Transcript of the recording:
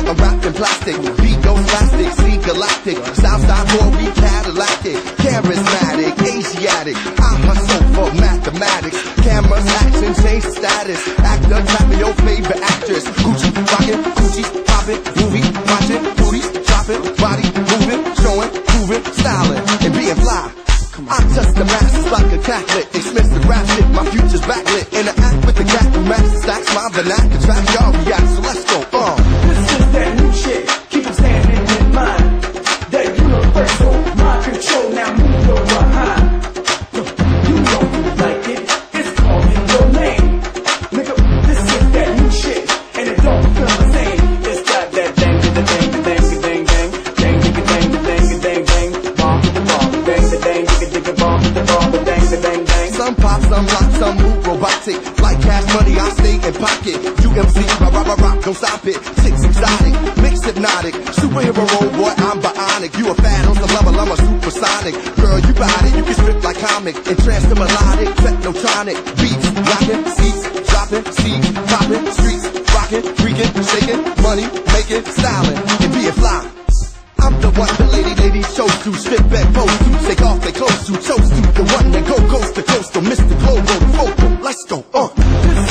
I'm wrapped in plastic, beat goes plastic, see galactic, Southside boy, we Cadillac-ic, charismatic, Asiatic, I hustle for mathematics, cameras, action, change status, actor, tap me your favorite actress, Gucci rockin', Gucci's poppin', movie watchin', booties droppin', body moving, showing, proving, styling, and being fly. I touch the masses like a Catholic, expense the rap shit, my future's backlit, interact with the cat who master stacks my vernacular track, y'all react, so let's go, This is that new shit, keep them standing in mind, that universal mind control, now move your behind. You know you like it, it's calling your name. Nigga, this is that new shit, and it don't feel the same. It's got that dang, the dang, the dang, the dang, dang, dang, the dang, the dang, the dang, dang, bomb, the bomb, dang, the dang, the bomb, the bomb, the dang, the dang, dang. Some pop, some lock, some move robotic, like cash money, I stay in pocket. You MC, rock, don't stop it. Chicks exotic, mix hypnotic, superhero role boy, I'm bionic. You a fan on some level, I'm a supersonic. Girl, you got it, you can strip like comic, and trance to melodic, technotronic. Beats, rockin', seats, dropping, seeds, popping, streets, rockin', freaking, shaking, money, making, styling, and being fly. I'm the one the ladies chose to, strip back pose to, take off their clothes to, chose to, the one that go coast to coast, to Mr. Global, the vocal, let's go, This